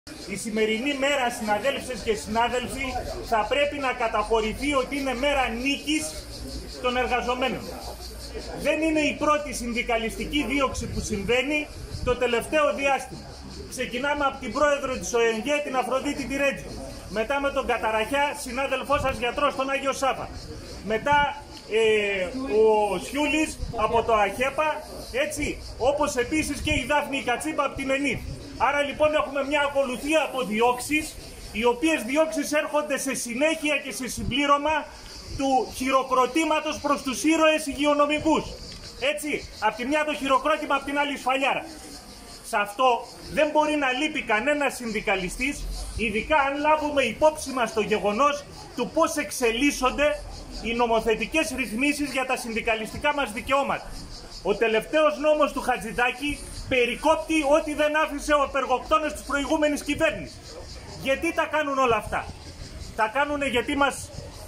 Η σημερινή μέρα, συναδέλφες και συνάδελφοι, θα πρέπει να καταχωρηθεί ότι είναι μέρα νίκης των εργαζομένων. Δεν είναι η πρώτη συνδικαλιστική δίωξη που συμβαίνει το τελευταίο διάστημα. Ξεκινάμε από την πρόεδρο της ΟΕΝΓΕ, την Αφροδίτη Τιρέτζη. Μετά με τον Καταραχιά, συνάδελφό σας γιατρό στον Άγιο Σάβα. Μετά ο Σιούλης από το ΑΧΕΠΑ, έτσι, όπως επίσης και η Δάφνη Κατσίπα από την ΕΝΗΔ. Άρα λοιπόν έχουμε μια ακολουθία από διώξεις, οι οποίες διώξεις έρχονται σε συνέχεια και σε συμπλήρωμα του χειροκροτήματος προς τους ήρωες υγειονομικούς. Έτσι, από τη μια το χειροκρότημα, από την άλλη σφαλιάρα. Σε αυτό δεν μπορεί να λείπει κανένας συνδικαλιστής, ειδικά αν λάβουμε υπόψη μας το γεγονός του πώς εξελίσσονται οι νομοθετικές ρυθμίσεις για τα συνδικαλιστικά μας δικαιώματα. Ο τελευταίος νόμος του Χατζηδάκη περικόπτει ό,τι δεν άφησε ο απεργοκτόνος της προηγούμενης κυβέρνησης. Γιατί τα κάνουν όλα αυτά? Τα κάνουν γιατί μας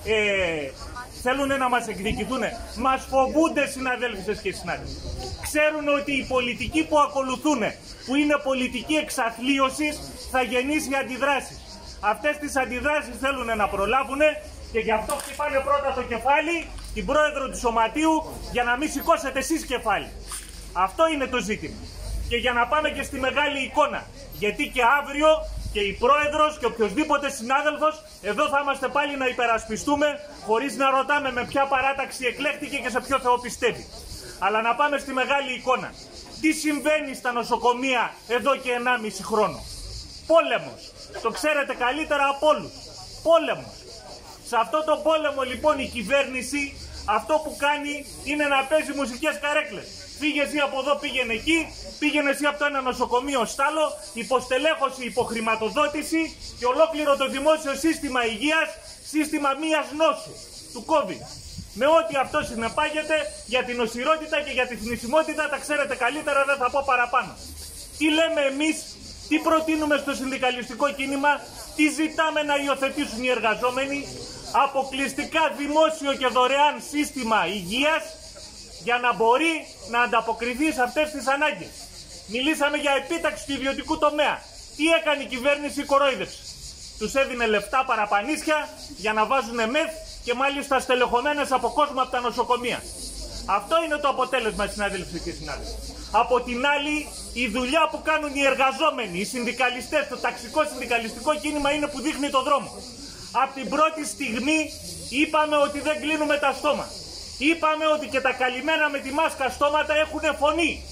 θέλουν να μας εκδικηθούν. Μας φοβούνται, συναδέλφες και συνάδελφοι. Ξέρουν ότι η πολιτική που ακολουθούν, που είναι πολιτική εξαθλίωσης, θα γεννήσει αντιδράσεις. Αυτές τις αντιδράσεις θέλουν να προλάβουν και γι' αυτό χτυπάνε πρώτα το κεφάλι, την πρόεδρο του Σωματείου, για να μην σηκώσετε εσείς κεφάλι. Αυτό είναι το ζήτημα. Και για να πάμε και στη μεγάλη εικόνα. Γιατί και αύριο και η πρόεδρος και οποιοδήποτε συνάδελφος εδώ θα είμαστε πάλι να υπερασπιστούμε, χωρίς να ρωτάμε με ποια παράταξη εκλέχτηκε και σε ποιο Θεό πιστεύει. Αλλά να πάμε στη μεγάλη εικόνα. Τι συμβαίνει στα νοσοκομεία εδώ και 1,5 χρόνο? Πόλεμος. Το ξέρετε καλύτερα από όλους. Πόλεμος. Σε αυτό το πόλεμο λοιπόν η κυβέρνηση αυτό που κάνει είναι να παίζει μουσικές καρέκλες. Φύγε εσύ από εδώ, πήγαινε εκεί, πήγαινε εσύ από το ένα νοσοκομείο στο άλλο, υποστελέχωση, υποχρηματοδότηση και ολόκληρο το δημόσιο σύστημα υγείας, σύστημα μίας νόσου, του COVID. Με ό,τι αυτό συνεπάγεται για την οσιρότητα και για τη θνησιμότητα, τα ξέρετε καλύτερα, δεν θα πω παραπάνω. Τι λέμε εμείς, τι προτείνουμε στο συνδικαλιστικό κίνημα, τι ζητάμε να υιοθετήσουν οι εργαζόμενοι? Αποκλειστικά δημόσιο και δωρεάν σύστημα υγείας για να μπορεί να ανταποκριθεί σε αυτές τις ανάγκες. Μιλήσαμε για επίταξη του ιδιωτικού τομέα. Τι έκανε η κυβέρνηση? Κορόιδευσε. Τους έδινε λεφτά παραπανίσια για να βάζουν μεθ και μάλιστα στελεχωμένες από κόσμο από τα νοσοκομεία. Αυτό είναι το αποτέλεσμα, συνάδελφοι και συνάδελφοι. Από την άλλη, η δουλειά που κάνουν οι εργαζόμενοι, οι συνδικαλιστές, το ταξικό συνδικαλιστικό κίνημα είναι που δείχνει το δρόμο. Από την πρώτη στιγμή είπαμε ότι δεν κλείνουμε τα στόμα. Είπαμε ότι και τα καλυμμένα με τη μάσκα στόματα έχουν φωνή.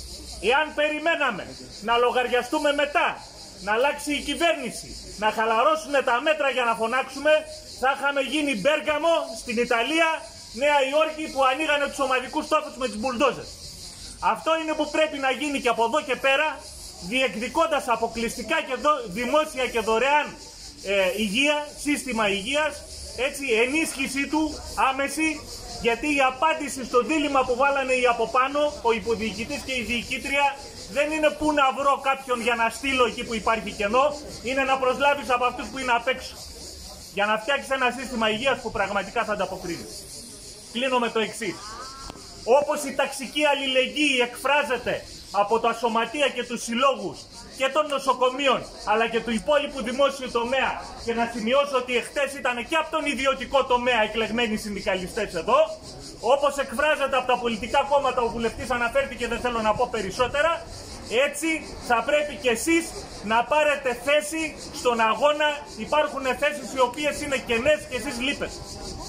Εάν περιμέναμε να λογαριαστούμε μετά, να αλλάξει η κυβέρνηση, να χαλαρώσουν τα μέτρα για να φωνάξουμε, θα είχαμε γίνει Μπέργαμο στην Ιταλία, Νέα Υόρκη που ανοίγανε τους ομαδικούς τόπους με τις μπουλντόζες. Αυτό είναι που πρέπει να γίνει και από εδώ και πέρα, διεκδικώντας αποκλειστικά και δημόσια και δωρεάν υγεία, σύστημα υγείας, έτσι, ενίσχυσή του άμεση, γιατί η απάντηση στο δίλημμα που βάλανε οι από πάνω, ο υποδιοικητής και η διοικήτρια, δεν είναι πού να βρω κάποιον για να στείλω εκεί που υπάρχει κενό, είναι να προσλάβεις από αυτούς που είναι απ' έξω. Για να φτιάξεις ένα σύστημα υγείας που πραγματικά θα ανταποκρίνει. Κλείνω με το εξής. Όπως η ταξική αλληλεγγύη εκφράζεται από τα σωματεία και τους συλλόγους και των νοσοκομείων αλλά και του υπόλοιπου δημόσιου τομέα, και να σημειώσω ότι εχθές ήταν και από τον ιδιωτικό τομέα εκλεγμένοι συνδικαλιστές εδώ, όπως εκφράζεται από τα πολιτικά κόμματα, ο βουλευτής αναφέρθηκε, δεν θέλω να πω περισσότερα, έτσι θα πρέπει και εσείς να πάρετε θέση στον αγώνα. Υπάρχουν θέσεις οι οποίες είναι κενές και εσείς λείπετε.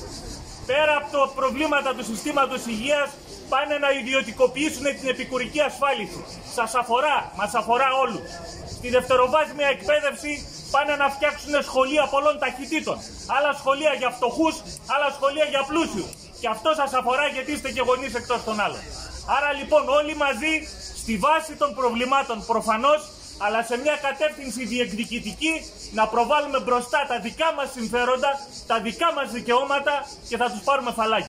Πέρα από τα προβλήματα του συστήματος υγείας, πάνε να ιδιωτικοποιήσουν την επικουρική ασφάλιση. Σας αφορά, μας αφορά όλους. Στη δευτεροβάθμια εκπαίδευση πάνε να φτιάξουν σχολεία πολλών ταχυτήτων. Άλλα σχολεία για φτωχούς, άλλα σχολεία για πλούσιους. Και αυτό σας αφορά γιατί είστε και γονείς εκτός των άλλων. Άρα λοιπόν όλοι μαζί, στη βάση των προβλημάτων προφανώς, αλλά σε μια κατεύθυνση διεκδικητική, να προβάλλουμε μπροστά τα δικά μας συμφέροντα, τα δικά μας δικαιώματα και θα τους πάρουμε φαλάκι.